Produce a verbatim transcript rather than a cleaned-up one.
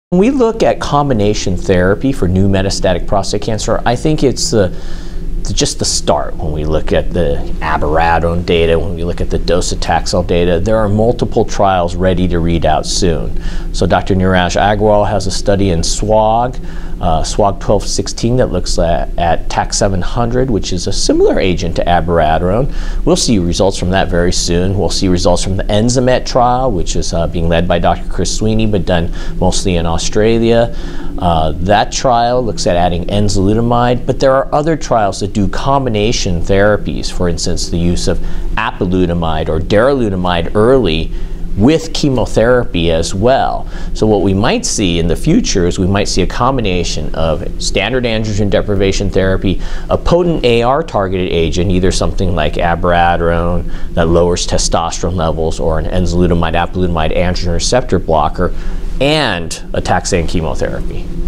When we look at combination therapy for new metastatic prostate cancer, I think it's the, the, just the start. When we look at the abiraterone data, when we look at the docetaxel data, there are multiple trials ready to read out soon. So Doctor Niraj Agrawal has a study in SWOG, uh, SWOG twelve sixteen, that looks at, at T A C seven hundred, which is a similar agent to abiraterone. We'll see results from that very soon. We'll see results from the ENZAMET trial, which is uh, being led by Doctor Chris Sweeney, but done mostly in Australia. Uh, that trial looks at adding enzalutamide, but there are other trials that do combination therapies, for instance, the use of apalutamide or darolutamide early with chemotherapy as well. So what we might see in the future is we might see a combination of standard androgen deprivation therapy, a potent A R targeted agent, either something like abiraterone that lowers testosterone levels, or an enzalutamide apalutamide androgen receptor blocker, and a taxane chemotherapy.